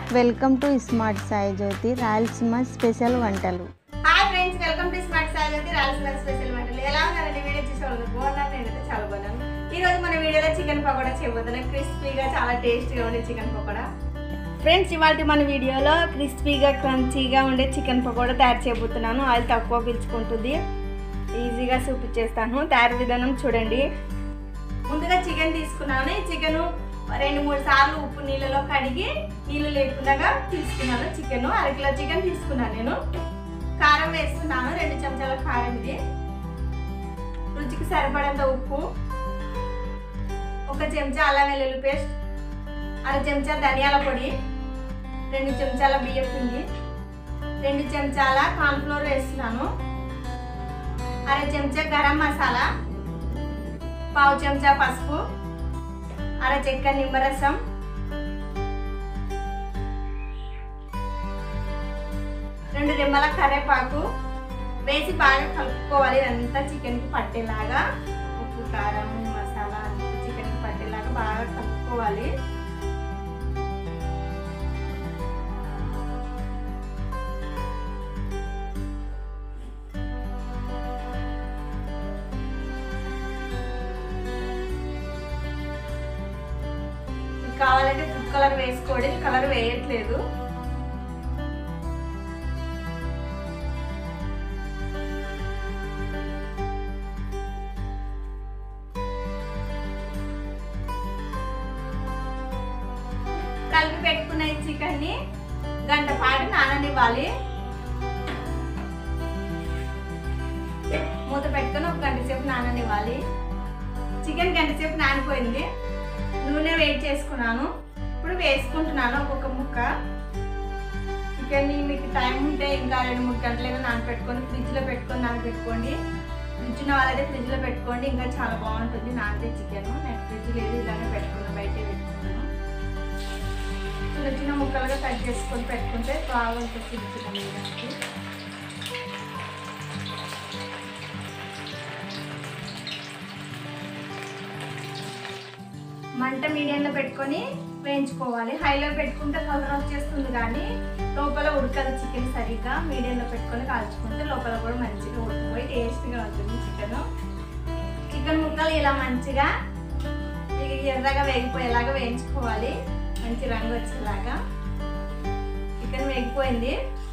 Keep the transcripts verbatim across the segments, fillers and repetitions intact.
Welcome to smart Sai Jyothi Rayalaseema special వంటలు. Hi friends, welcome to smart Sai Jyothi Rayalaseema special వంటలు. ఎలా ఉన్నారండి? వీడియో చూసేవాళ్ళు బాగున్నారు, నేనైతే చాలా బాగున్నాను. ఈ రోజు మన వీడియోలో చికెన్ పకోడా చేయబోతున్నాను. క్రిస్పీగా చాలా టేస్టీగా ఉండే చికెన్ పకోడా. ఫ్రెండ్స్, ఇవాళ మన వీడియోలో క్రిస్పీగా క్రంచీగా ఉండే చికెన్ పకోడా తయారు చేయబోతున్నాను. ఆయిల్ తక్కువ పీల్చుకుంటుంది, ఈజీగా చూపించేస్తాను. తయారు విధానం చూడండి. ముందుగా చికెన్ తీసుకున్నాను. ఈ చికెన్ రెండు మూడు సార్లు ఉప్పు నీళ్ళలో కడిగి నీళ్ళు లేకుండా తీసుకున్నాను. చికెన్ అరకిలో చికెన్ తీసుకున్నాను. నేను కారం వేస్తున్నాను, రెండు చెంచాల కారం, ఇది రుచికి సరిపడంత ఉప్పు, ఒక చెంచా అల్లం వెల్లుల్లి పేస్ట్, అర చెంచా ధనియాల పొడి, రెండు చెంచాల బియ్యం పిండి, రెండు చెంచాల కార్న్ఫ్లోర్ వేస్తున్నాను, అర చెంచా గరం మసాలా, పావు చెంచా పసుపు, అర చెక్క నిమ్మరసం, రెండు రెమ్మల కరివేపాకు వేసి బాగా కలుపుకోవాలి. అంతా చికెన్కి పట్టేలాగా ఉప్పు కారం మసాలా అంతా చికెన్కి పట్టేలాగా బాగా కలుపుకోవాలి. కావాలంటే ఫుడ్ కలర్ వేసుకోండి, కలర్ వేయట్లేదు. కలిపి పెట్టుకున్న ఈ చికెన్ ని గంట పాటు నాననివ్వాలి. మూత పెట్టుకుని ఒక గంట సేపు నాననివ్వాలి. చికెన్ గంట సేపు నానిపోయింది. నూనె వేడి చేసుకున్నాను. ఇప్పుడు వేసుకుంటున్నాను ఒక్కొక్క ముక్క. చికెన్ మీకు టైం ఉంటే ఇంకా రెండు మూడు గంటలైనా నానబెట్టుకొని ఫ్రిడ్జ్లో పెట్టుకొని నానబెట్టుకోండి. ఫ్రిడ్జ్ ఉన్న వాళ్ళైతే ఫ్రిడ్జ్లో పెట్టుకోండి, ఇంకా చాలా బాగుంటుంది నానితే చికెన్. నేను ఫ్రిడ్జ్ లేదు, ఇలానే పెట్టుకున్నాను, బయటే పెట్టుకున్నాను. చిన్న చిన్న ముక్కలుగా కట్ చేసుకొని పెట్టుకుంటే బాగా ఉంటుంది చికెన్. మంట మీడియంలో పెట్టుకొని వేయించుకోవాలి. హైలో పెట్టుకుంటే కలర్ వచ్చేస్తుంది, కానీ లోపల ఉడకదు చికెన్ సరిగ్గా. మీడియంలో పెట్టుకొని కాల్చుకుంటే లోపల కూడా మంచిగా ఉడికిపోయి టేస్ట్గా ఉంటుంది చికెన్. చికెన్ ముక్కలు ఇలా మంచిగా ఎర్రగా వేగిపోయేలాగా వేయించుకోవాలి, మంచి రంగు వచ్చేలాగా. చికెన్ వేగిపోయింది,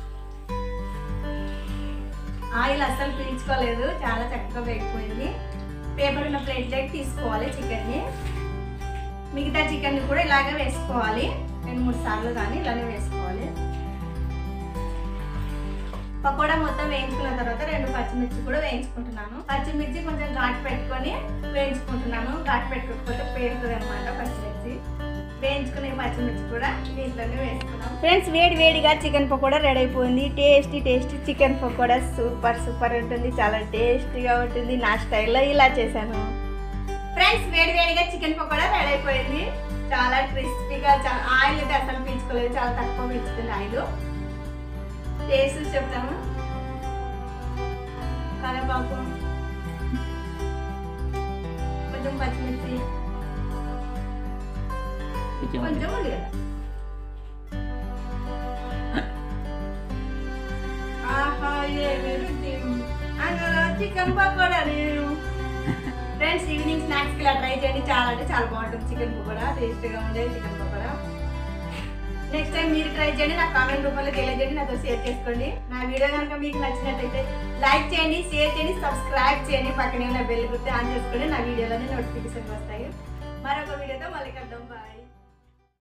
ఆయిల్ అస్సలు పీల్చుకోలేదు, చాలా చక్కగా వేగిపోయింది. పేపర్ ఉన్న ప్లేట్లోకి తీసుకోవాలి చికెన్ని. మిగతా చికెన్ కూడా ఇలాగే వేసుకోవాలి, రెండు మూడు సార్లు కానీ ఇలానే వేసుకోవాలి. పకోడా మొత్తం వేయించుకున్న తర్వాత రెండు పచ్చిమిర్చి కూడా వేయించుకుంటున్నాను. పచ్చిమిర్చి కొంచెం ఘాటు పెట్టుకొని వేయించుకుంటున్నాను. ఘాటు పెట్టుకోకపోతే పేరుతుంది అనమాట పచ్చిమిర్చి. వేయించుకునే పచ్చిమిర్చి కూడా దీంట్లోనే వేసుకున్నాం. ఫ్రెండ్స్, వేడి వేడిగా చికెన్ పకోడా రెడీ అయిపోయింది. Tasty tasty chicken pakoda super super ఉంటుంది, చాలా టేస్టీగా ఉంటుంది. నా స్టైల్లో ఇలా చేశాను. ఫ్రెండ్స్, వేడి వేడిగా చికెన్ పకోడా రెడీ అయిపోయింది. చాలా క్రిస్పీగా, చాలా ఆయిల్ అయితే అసలు పీల్చుకోలేదు, చాలా తక్కువ పీల్చుతుంది ఆయిల్. టేస్ట్ చెప్తాను. కరివేపాకు, కొంచెం పచ్చిమిర్చి, కొంచెం ఉల్లిగడ్డ. ఆహా, ఏమి రుచి! అందులో చికెన్ పకోడా నేను. ఫ్రెండ్స్, ఈవినింగ్ స్నాక్స్కి ఇలా ట్రై చేయండి, చాలా అంటే చాలా బాగుంటుంది చికెన్ పకోడా, టేస్ట్గా ఉండే చికెన్ పకోడా. నెక్స్ట్ టైం మీరు ట్రై చేయండి, నాకు కామెంట్ రూపంలో తెలియజేయండి, నాతో షేర్ చేసుకోండి. నా వీడియో కనుక మీకు నచ్చినట్లయితే లైక్ చేయండి, షేర్ చేయండి, సబ్స్క్రైబ్ చేయండి, పక్కనే ఉన్న బెల్ గుర్తు ఆన్ చేసుకోండి. నా వీడియోలోనే నోటిఫికేషన్ వస్తాయి. మరొక వీడియోతో మళ్ళీ కలుద్దాం. బాయ్.